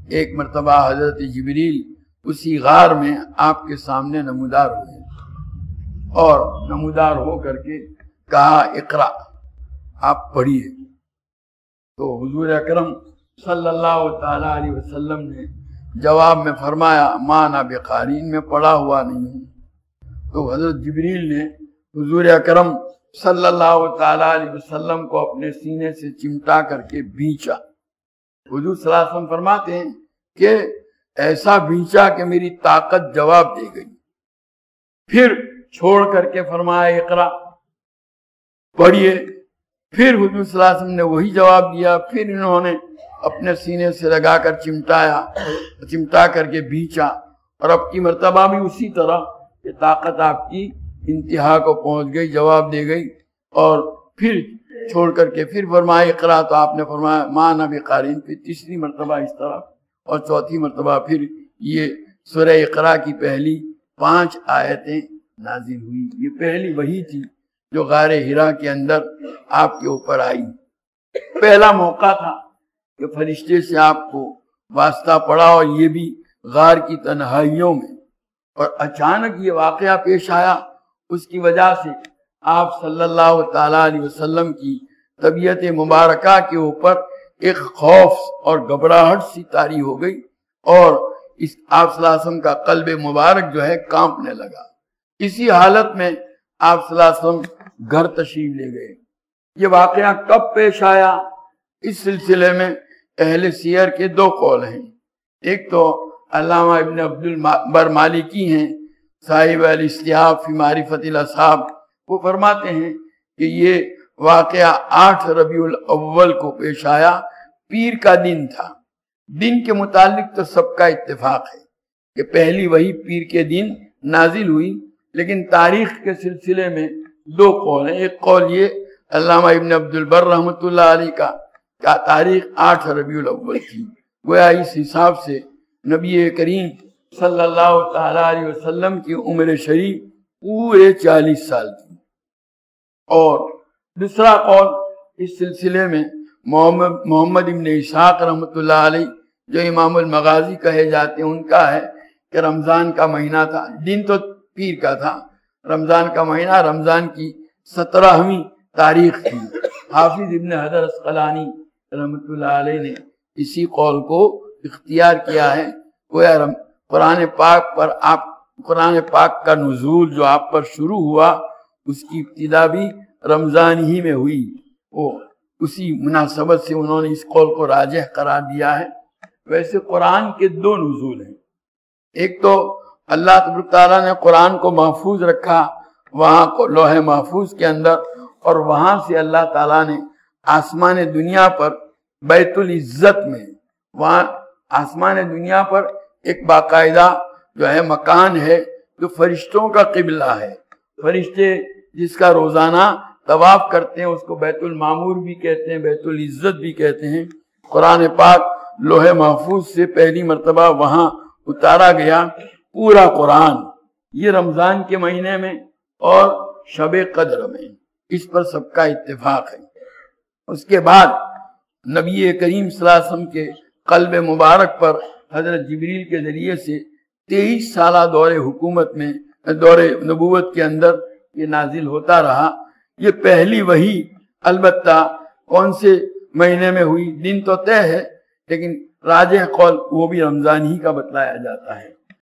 ایک مرتبہ حضرت جبریل اسی غار میں آپ کے سامنے نمودار ہوئے اور نمودار ہو کر کے کہا اقرا، آپ پڑھیے۔ تو حضور اکرم صلی اللہ تعالی علیہ وسلم نے جواب میں فرمایا ما انا بقارئ، میں پڑھا ہوا نہیں ہوں۔ تو حضرت جبریل نے حضور اکرم صلی اللہ تعالی علیہ وسلم کو اپنے سینے سے چمٹا کر کے بھینچا۔ حضور صلی اللہ علیہ وسلم فرماتے ہیں کہ ایسا بھینچا کہ میری طاقت جواب دے گئی، پھر چھوڑ کر کے فرمایا اقرا، پڑھیے۔ پھر حضور صلی اللہ علیہ وسلم نے وہی جواب دیا، پھر انہوں نے اپنے سینے سے لگا کر چمٹا کر کے بھینچا، اور اب کی مرتبہ بھی اسی طرح کہ طاقت آپ کی انتہا کو پہنچ گئی، جواب دے گئی، اور پھر چھوڑ کر کے پھر فرمایا اقرا، تو آپ نے فرمایا ما انا بقارئ۔ پھر تیسری مرتبہ اس طرح، اور چوتھی مرتبہ پھر یہ سورہ اقرا کی پہلی 5 آیتیں نازل ہوئی۔ یہ پہلی وحی تھی جو غار حرا کے اندر آپ کے اوپر آئی۔ پہلا موقع تھا کہ فرشتے سے آپ کو واسطہ پڑا، اور یہ بھی غار کی تنہائیوں میں، اور اچانک یہ واقعہ پیش آیا۔ اس کی وجہ سے آپ صلی اللہ تعالیٰ علیہ وسلم کی طبیعت مبارکہ کے اوپر ایک خوف اور گھبراہٹ سی طاری ہو گئی، اور اس آپ صلی اللہ علیہ وسلم کا قلب مبارک جو ہے کانپنے لگا۔ اسی حالت میں آپ صلی اللہ علیہ وسلم گھر تشریف لے گئے۔ یہ واقعہ کب پیش آیا؟ اس سلسلے میں اہل سیر کے 2 قول ہیں۔ ایک تو علامہ ابن عبد البر مالکی ہیں، صاحب الاستیاب فی معرفت الاصحاب، وہ فرماتے ہیں کہ یہ واقعہ 8 ربیع الاول کو پیش آیا، پیر کا دن تھا۔ دن کے متعلق تو سب کا اتفاق ہے کہ پہلی وحی پیر کے دن نازل ہوئی، لیکن تاریخ کے سلسلے میں 2 قول ہیں۔ ایک قول یہ علامہ ابن عبد البر رحمۃ اللہ علیہ کا تاریخ 8 ربیع الاول تھی، گویا اس حساب سے نبی کریم صلی اللہ تعالیٰ علیہ وسلم کی عمر شریف پورے 40 سال تھی۔ اور دوسرا قول اس سلسلے میں محمد ابن اسحاق رحمۃ اللہ علیہ جو امام المغازی کہے جاتے ہیں، ان کا ہے کہ رمضان کا مہینہ تھا۔ دن تو پیر کا تھا، رمضان کا مہینہ، رمضان کی 17ویں تاریخ تھی۔ حافظ ابن حجر عسقلانی رحمۃ اللہ علیہ نے اسی قول کو اختیار کیا ہے۔ گویا قرآن پاک کا نزول جو آپ پر شروع ہوا، اس کی ابتدا بھی رمضان ہی میں ہوئی۔ وہ اسی مناسبت سے انہوں نے اس قول کو راجح قرار دیا ہے۔ ویسے قرآن کے 2 نزول ہیں۔ ایک تو اللہ تبارک تعالیٰ نے قرآن کو محفوظ رکھا وہاں کو لوح محفوظ کے اندر، اور وہاں سے اللہ تعالیٰ نے آسمان دنیا پر بیت العزت میں، وہاں آسمان دنیا پر ایک باقاعدہ جو ہے مکان ہے جو فرشتوں کا قبلہ ہے۔ فرشتے جس کا روزانہ طواف کرتے ہیں اس کو بیت المعمور بھی کہتے ہیں، بیت العزت بھی کہتے ہیں۔ قرآن پاک لوح محفوظ سے پہلی مرتبہ وہاں اتارا گیا پورا قرآن، یہ رمضان کے مہینے میں اور شب قدر میں، اس پر سب کا اتفاق ہے۔ اس کے بعد نبی کریم صلی اللہ علیہ وسلم کے قلب مبارک پر حضرت جبریل کے ذریعے سے 23 سالہ دور حکومت میں، دور نبوت کے اندر یہ نازل ہوتا رہا۔ یہ پہلی وحی البتہ کون سے مہینے میں ہوئی، دن تو طے ہے، لیکن راجح قول وہ بھی رمضان ہی کا بتلایا جاتا ہے۔